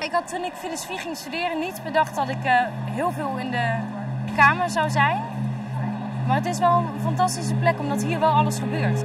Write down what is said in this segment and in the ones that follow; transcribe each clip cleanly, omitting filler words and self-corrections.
Ik had toen ik filosofie ging studeren niet bedacht dat ik heel veel in de kamer zou zijn. Maar het is wel een fantastische plek omdat hier wel alles gebeurt.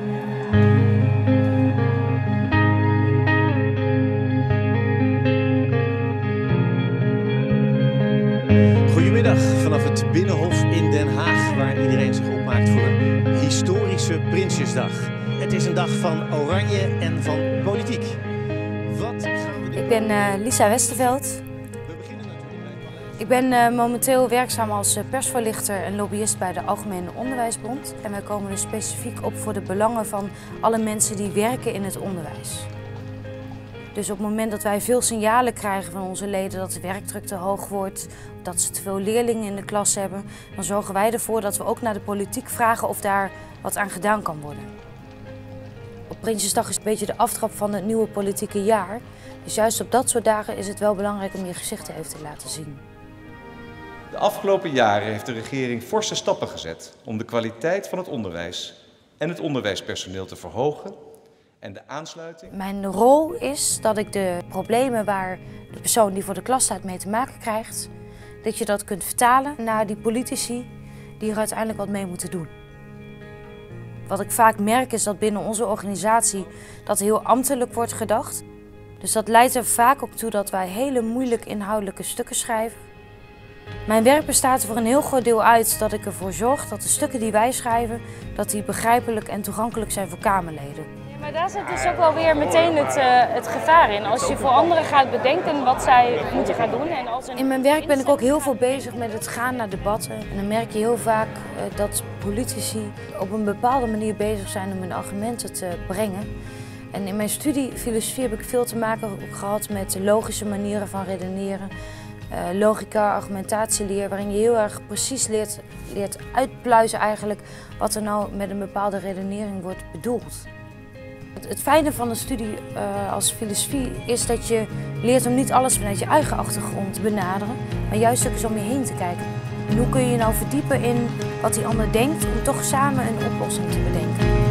Goedemiddag vanaf het Binnenhof in Den Haag, waar iedereen zich opmaakt voor een historische Prinsjesdag. Het is een dag van oranje en van politiek. Wat gaan we doen? Ik ben Lisa Westerveld. We beginnen natuurlijk bij het Ik ben momenteel werkzaam als persvoorlichter en lobbyist bij de Algemene Onderwijsbond. En wij komen er specifiek op voor de belangen van alle mensen die werken in het onderwijs. Dus op het moment dat wij veel signalen krijgen van onze leden dat de werkdruk te hoog wordt, dat ze te veel leerlingen in de klas hebben, dan zorgen wij ervoor dat we ook naar de politiek vragen of daar wat aan gedaan kan worden. Op Prinsjesdag is een beetje de aftrap van het nieuwe politieke jaar. Dus juist op dat soort dagen is het wel belangrijk om je gezichten even te laten zien. De afgelopen jaren heeft de regering forse stappen gezet om de kwaliteit van het onderwijs en het onderwijspersoneel te verhogen en de aansluiting. Mijn rol is dat ik de problemen waar de persoon die voor de klas staat mee te maken krijgt, dat je dat kunt vertalen naar die politici die er uiteindelijk wat mee moeten doen. Wat ik vaak merk is dat binnen onze organisatie dat heel ambtelijk wordt gedacht. Dus dat leidt er vaak ook toe dat wij hele moeilijk inhoudelijke stukken schrijven. Mijn werk bestaat er voor een heel groot deel uit dat ik ervoor zorg dat de stukken die wij schrijven, dat die begrijpelijk en toegankelijk zijn voor Kamerleden. Ja, maar daar zit dus ook wel weer meteen het gevaar in. Als je voor anderen gaat bedenken wat zij moeten gaan doen. In mijn werk ben ik ook heel veel bezig met het gaan naar debatten. En dan merk je heel vaak dat politici op een bepaalde manier bezig zijn om hun argumenten te brengen. En in mijn studie filosofie heb ik veel te maken gehad met logische manieren van redeneren. Logica, argumentatieleer, waarin je heel erg precies leert uitpluizen eigenlijk wat er nou met een bepaalde redenering wordt bedoeld. Het fijne van de studie als filosofie is dat je leert om niet alles vanuit je eigen achtergrond te benaderen, maar juist ook eens om je heen te kijken. En hoe kun je je nou verdiepen in wat die ander denkt om toch samen een oplossing te bedenken.